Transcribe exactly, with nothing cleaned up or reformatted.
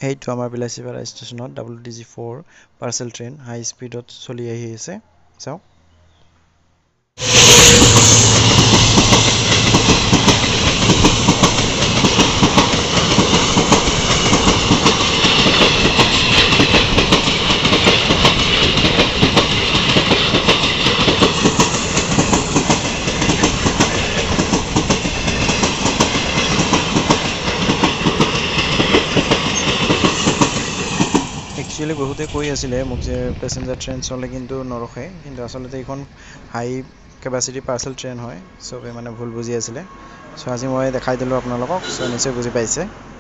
এইটো আমাৰ বিলাসীপাৰা ষ্টেচনত W D G four parcel train high স্পীডত চলি আহি আছে চাওক একচুয়ালি বহুতে কৈ আছিলে মোক যে প্যাসেঞ্জাৰ ট্ৰেইন চলে কিন্তু নৰখে কিন্তু আসলে এইখন হাই কেপাসিটি পাৰ্সেল ট্ৰেইন হয় সবে মানে ভুল বুজি আছিলে সো আজি মই দেখাই দিলো আপোনালোকক সো নিশ্চয় বুজি পাইছে